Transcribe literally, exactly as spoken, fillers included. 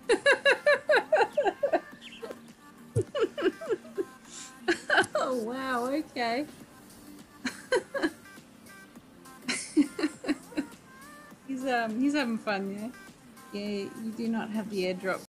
Oh, wow, okay. He's um he's having fun, yeah. Yeah, you do not have the airdrop